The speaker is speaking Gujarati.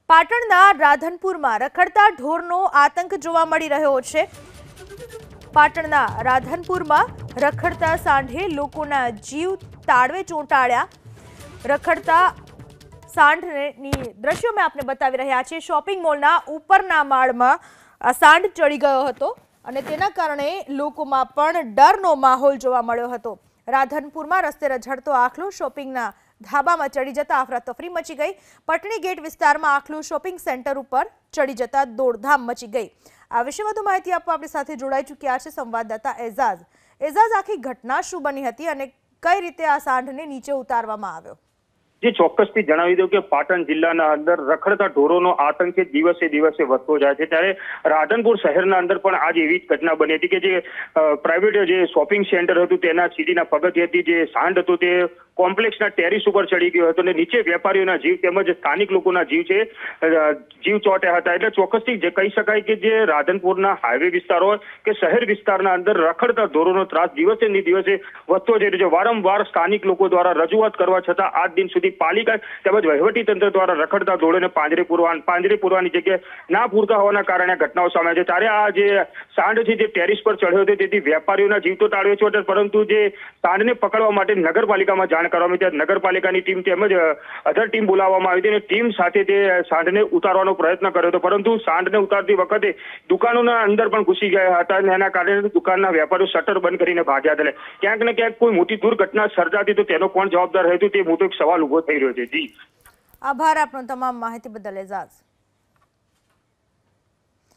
પાટણના રાધનપુરમાં રખડતા ઢોરનો આતંક જોવા મળી રહ્યો છે। પાટણના રાધનપુરમાં રખડતા સાંઢે લોકોના જીવ તાળવે ચોંટાડ્યા। રખડતા સાંઢની દ્રશ્યો મેં આપને બતાવી રહ્યા છે। શોપિંગ મોલના ઉપરના માળમાં આ સાંઢ ચડી ગયો હતો અને તેના કારણે લોકોમાં પણ ડરનો માહોલ જોવા મળ્યો હતો। રાધનપુરમાં રસ્તે રઝળતો આખલો શોપિંગના ધાબામાં ચડી જતા અફરાતફરી મચી ગઈ। પટણી ગેટ વિસ્તારમાં આખલું શોપિંગ સેન્ટર ઉપર ચડી જતા દોડધામ મચી ગઈ। આ વિશે વધુ માહિતી આપવા આપણી સાથે જોડાઈ ચૂક્યા છે સંવાદદાતા એઝાઝ। એઝાઝ, આખી ઘટના શું બની હતી અને કઈ રીતે આ સાંઢને નીચે ઉતારવામાં આવ્યો? જે ચોક્કસથી જણાવી દઉં કે પાટણ જિલ્લાના અંદર રખડતા ઢોરોનો આતંક છે દિવસે દિવસે વધતો જાય છે। ત્યારે રાધનપુર શહેરના અંદર પણ આજ એવી જ ઘટના બની હતી કે જે પ્રાઇવેટ જે શોપિંગ સેન્ટર હતું તેના સીડીના પગથિયેથી જે સાંઢ હતો તે કોમ્પ્લેક્સના ટેરિસ ઉપર ચડી ગયો હતો અને નીચે વેપારીઓના જીવ તેમજ સ્થાનિક લોકોના જીવ ચોટ્યા હતા। એટલે ચોક્કસથી જે કહી શકાય કે જે રાધનપુરના હાઈવે વિસ્તાર હોય કે શહેર વિસ્તારના અંદર રખડતા ઢોરોનો ત્રાસ દિવસે ને દિવસે વધતો જઈ રહ્યો છે। વારંવાર સ્થાનિક લોકો દ્વારા રજૂઆત કરવા છતાં આજ દિન સુધી પાલિકા તેમજ વહીવટી તંત્ર દ્વારા રખડતા ઢોરોને પાંજરે પૂરવાની જગ્યાએ ના પૂરતા હોવાના કારણે ઘટનાઓ સામે છે। ત્યારે આ જે સાંઢ છે જે ટેરિસ પર ચડ્યો હતો તેથી વેપારીઓના જીવ તો તાળવે છે, પરંતુ જે સાંઢને પકડવા માટે નગરપાલિકામાં જાણ કરવામાં આવી, નગરપાલિકાની ટીમ તેમજ અધર ટીમ બોલાવવામાં આવી હતી અને ટીમ સાથે તે સાંઢને ઉતારવાનો પ્રયત્ન કર્યો હતો, પરંતુ સાંઢને ઉતારતી વખતે દુકાનોના અંદર પણ ઘૂસી ગયા હતા અને એના કારણે દુકાનના વેપારીઓ શટર બંધ કરીને ભાગ્યા હતા। ક્યાંક ને ક્યાંક કોઈ મોટી દુર્ઘટના સર્જાતી તો તેનો કોણ જવાબદાર હતું તે મોટો એક સવાલ ઉભો થઈ રહ્યો છે। જી, આભાર આપનો તમામ માહિતી બદલ એઝાઝ।